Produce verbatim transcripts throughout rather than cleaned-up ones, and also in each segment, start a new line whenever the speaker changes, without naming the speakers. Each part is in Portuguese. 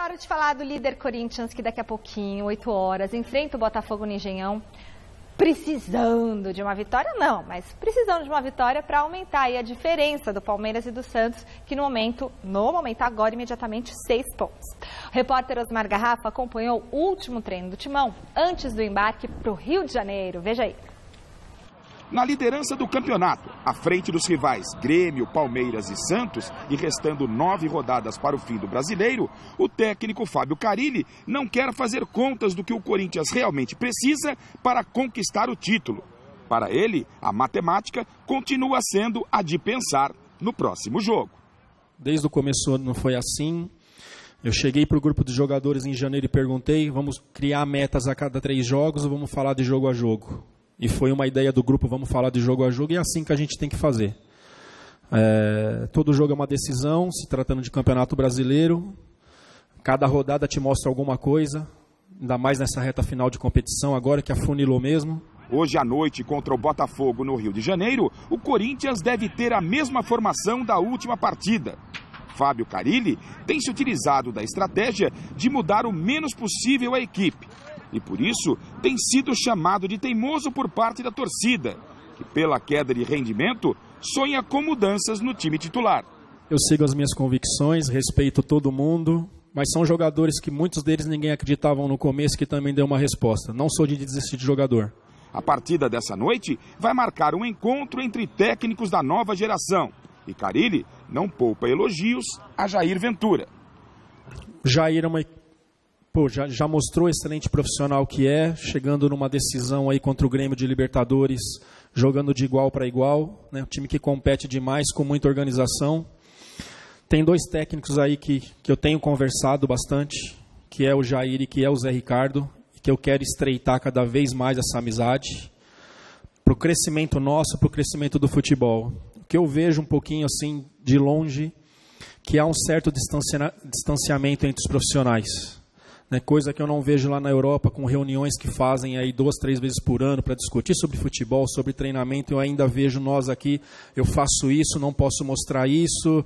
hora de falar do líder Corinthians, que daqui a pouquinho, oito horas, enfrenta o Botafogo no Engenhão. Precisando de uma vitória, não, mas precisando de uma vitória para aumentar aí a diferença do Palmeiras e do Santos, que no momento, no momento agora, imediatamente, seis pontos. O repórter Osmar Garrafa acompanhou o último treino do Timão antes do embarque para o Rio de Janeiro. Veja aí.
Na liderança do campeonato, à frente dos rivais Grêmio, Palmeiras e Santos, e restando nove rodadas para o fim do Brasileiro, o técnico Fábio Carille não quer fazer contas do que o Corinthians realmente precisa para conquistar o título. Para ele, a matemática continua sendo a de pensar no próximo jogo.
Desde o começo não foi assim. Eu cheguei para o grupo de jogadores em janeiro e perguntei, vamos criar metas a cada três jogos ou vamos falar de jogo a jogo? E foi uma ideia do grupo, vamos falar de jogo a jogo, e é assim que a gente tem que fazer. É, todo jogo é uma decisão, se tratando de campeonato brasileiro. Cada rodada te mostra alguma coisa, ainda mais nessa reta final de competição, agora que afunilou mesmo.
Hoje à noite, contra o Botafogo no Rio de Janeiro, o Corinthians deve ter a mesma formação da última partida. Fábio Carille tem se utilizado da estratégia de mudar o menos possível a equipe. E por isso tem sido chamado de teimoso por parte da torcida, que pela queda de rendimento sonha com mudanças no time titular.
Eu sigo as minhas convicções, respeito todo mundo, mas são jogadores que muitos deles ninguém acreditavam no começo, que também deu uma resposta. Não sou de desistir de jogador.
A partida dessa noite vai marcar um encontro entre técnicos da nova geração. E Carille não poupa elogios a Jair Ventura.
Jair é uma Pô, já, já mostrou excelente profissional que é, chegando numa decisão aí contra o Grêmio de Libertadores, jogando de igual para igual, né? Um time que compete demais, com muita organização. Tem dois técnicos aí que, que eu tenho conversado bastante, que é o Jair e que é o Zé Ricardo, e que eu quero estreitar cada vez mais essa amizade, para o crescimento nosso, para o crescimento do futebol. O que eu vejo um pouquinho assim, de longe, que há um certo distancia, distanciamento entre os profissionais. Né, coisa que eu não vejo lá na Europa, com reuniões que fazem aí duas, três vezes por ano para discutir sobre futebol, sobre treinamento. Eu ainda vejo nós aqui, eu faço isso, não posso mostrar isso.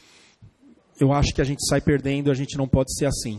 Eu acho que a gente sai perdendo, a gente não pode ser assim.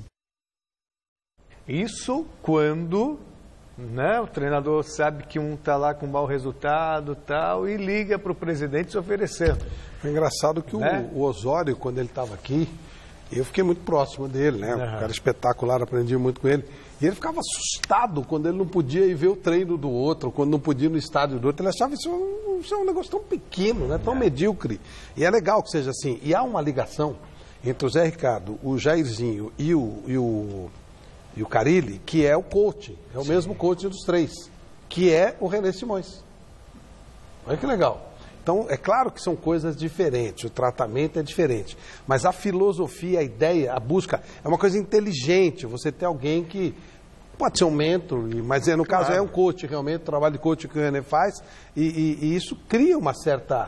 Isso quando, né, o treinador sabe que um está lá com mau resultado tal, e liga para o presidente se oferecendo.
Foi engraçado que né? o, o Osório, quando ele estava aqui, eu fiquei muito próximo dele, né? Uhum. Um cara espetacular, aprendi muito com ele. E ele ficava assustado quando ele não podia ir ver o treino do outro, quando não podia ir no estádio do outro. Ele achava isso um, isso um negócio tão pequeno, né? Tão é. medíocre. E é legal que seja assim. E há uma ligação entre o Zé Ricardo, o Jairzinho e o, e o, e o Carille, que é o coach. É o Sim. mesmo coach dos três, que é o René Simões. Olha que legal. Então, é claro que são coisas diferentes, o tratamento é diferente, mas a filosofia, a ideia, a busca, é uma coisa inteligente, você ter alguém que pode ser um mentor, mas no caso claro. é um coach, realmente, o trabalho de coach que o René faz, e, e, e isso cria uma certa...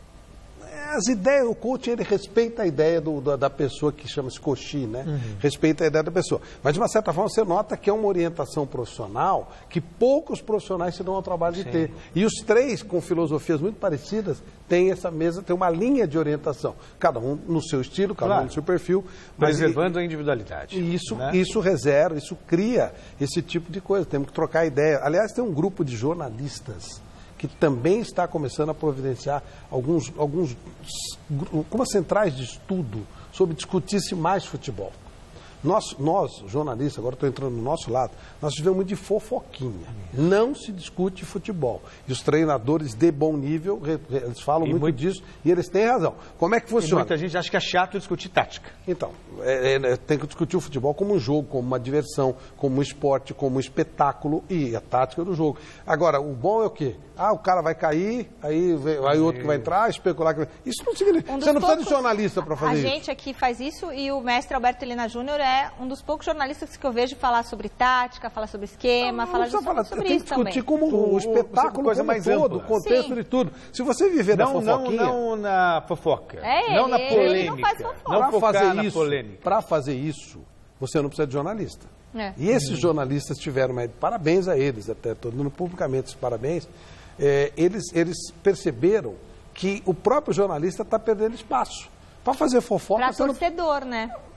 As ideias, o coach, ele respeita a ideia do, da, da pessoa que chama-se coach, né? Uhum. Respeita a ideia da pessoa. Mas, de uma certa forma, você nota que é uma orientação profissional que poucos profissionais se dão ao trabalho Sim. de ter. E os três, com filosofias muito parecidas, têm essa mesa, tem uma linha de orientação. Cada um no seu estilo, cada claro. um no seu perfil.
Mas preservando e, a individualidade.
E isso,
né?
isso reserva, isso cria esse tipo de coisa. Temos que trocar ideia. Aliás, tem um grupo de jornalistas que também está começando a providenciar alguns, alguns algumas centrais de estudo sobre discutir-se mais futebol. Nós, nós, jornalistas, agora estou entrando no nosso lado, nós vivemos muito de fofoquinha. Não se discute futebol. E os treinadores de bom nível, eles falam muito, muito disso e eles têm razão. Como é que funciona?
E muita gente acha que é chato discutir tática.
Então, é, é, tem que discutir o futebol como um jogo, como uma diversão, como um esporte, como um espetáculo e a tática do jogo. Agora, o bom é o quê? Ah, o cara vai cair, aí vai outro que vai entrar, especular. Que... Isso não significa... Um Você não poucos... precisa de jornalista para fazer
a
isso.
A gente aqui faz isso e o mestre Alberto Helena Júnior é um dos poucos jornalistas que eu vejo falar sobre tática, falar sobre esquema, não, falar
não
falar sobre
tem
isso
que discutir
também.
como o, o espetáculo coisa como mais todo, o contexto Sim. de tudo. Se você viver
não,
da fofoquinha...
Não, não na fofoca,
é,
não na polêmica.
Ele não faz fofoca.
Não
para fazer isso,
polêmica.
Para fazer isso, você não precisa de jornalista.
É.
E esses uhum. jornalistas tiveram, mas parabéns a eles, até todo mundo publicamente parabéns, é, eles, eles perceberam que o próprio jornalista está perdendo espaço. Para fazer fofoca...
Para torcedor, não... né?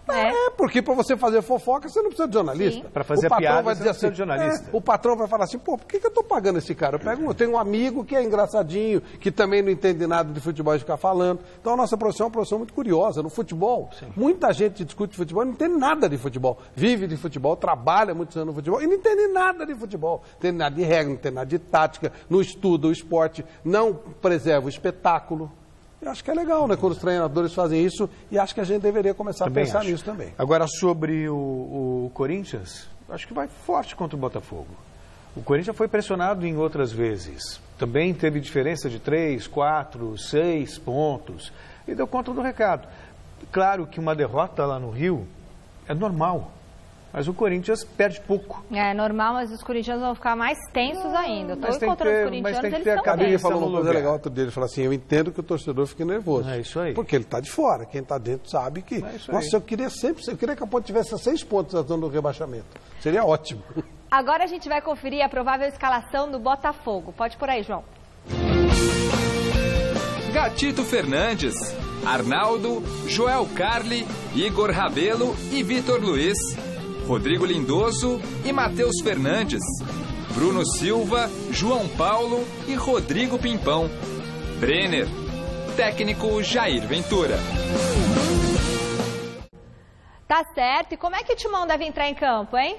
É,
é porque para você fazer fofoca, você não precisa de jornalista.
Para fazer
o patrão
piada,
vai
você
dizer
não precisa
assim,
de jornalista.
É, o patrão vai falar assim, pô, por que, que eu tô pagando esse cara? Eu pego, eu tenho um amigo que é engraçadinho, que também não entende nada de futebol e fica falando. Então a nossa profissão é uma profissão muito curiosa. No futebol, Sim. muita gente discute futebol e não entende nada de futebol. Vive de futebol, trabalha muitos anos no futebol e não entende nada de futebol. Não entende nada de regra, não entende nada de tática, não estuda o esporte, não preserva o espetáculo. Eu acho que é legal, né, quando os treinadores fazem isso, e acho que a gente deveria começar também a pensar acho. nisso também.
Agora, sobre o, o Corinthians, acho que vai forte contra o Botafogo. O Corinthians foi pressionado em outras vezes. Também teve diferença de três, quatro, seis pontos, e deu conta do recado. Claro que uma derrota lá no Rio é normal. Mas o Corinthians perde pouco.
É normal, mas os corintianos vão ficar mais tensos ainda. Eu estou encontrando
ter,
os corintianos,
eles
estão tensos.
Ele falou uma coisa legal outro dia, ele falou assim, eu entendo que o torcedor fique nervoso.
É isso aí.
Porque ele está de fora, quem está dentro sabe que...
É
Nossa, eu queria sempre, eu queria que a Ponte tivesse seis pontos na zona do rebaixamento. Seria ótimo.
Agora a gente vai conferir a provável escalação do Botafogo. Pode por aí, João.
Gatito Fernandes, Arnaldo, Joel Carli, Igor Rabelo e Vitor Luiz. Rodrigo Lindoso e Matheus Fernandes, Bruno Silva, João Paulo e Rodrigo Pimpão. Brenner, técnico Jair Ventura.
Tá certo. E como é que o Timão deve entrar em campo, hein?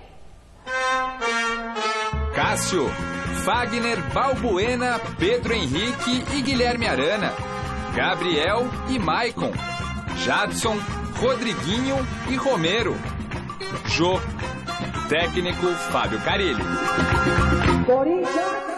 Cássio, Fagner, Balbuena, Pedro Henrique e Guilherme Arana. Gabriel e Maicon. Jadson, Rodriguinho e Romero. Jô, técnico Fábio Carilli.
Corinthians!